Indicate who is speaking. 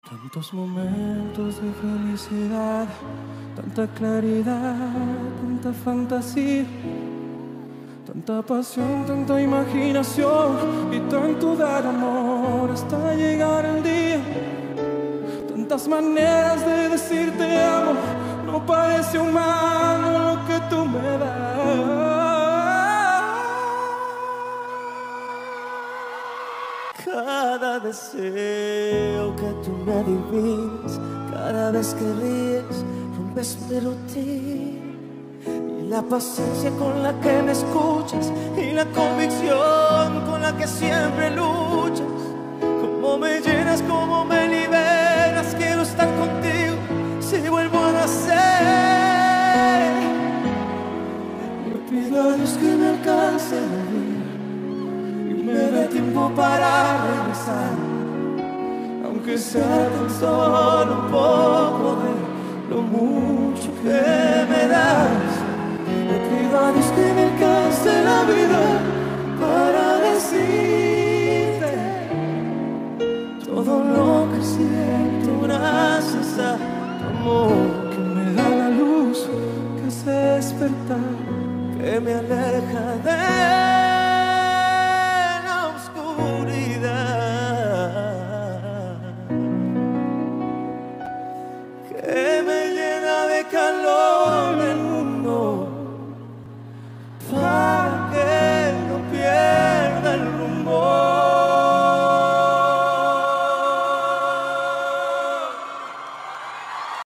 Speaker 1: Tantos momentos de felicidad, tanta claridad, tanta fantasía, tanta pasión, tanta imaginación y tanto dar amor hasta llegar el día. Tantas maneras de decir te amo, no parece humano lo que tú me das.
Speaker 2: Cada deseo que tú me adivinas, cada vez que ríes, rompes mi rutina. Y la paciencia con la que me escuchas y la convicción con la que siempre luchas. Cómo me llenas, cómo me liberas, quiero estar contigo si vuelvo a nacer.
Speaker 1: Le pido a Dios que me alcance la vida y me dé tiempo para regresar, aunque sea tan solo un poco de lo mucho que me das. Le pido a Dios que me alcance la vida